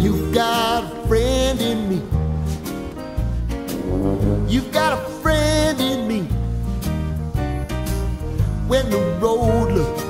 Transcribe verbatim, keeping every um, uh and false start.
You've got a friend in me. You've got a friend in me. When the road looks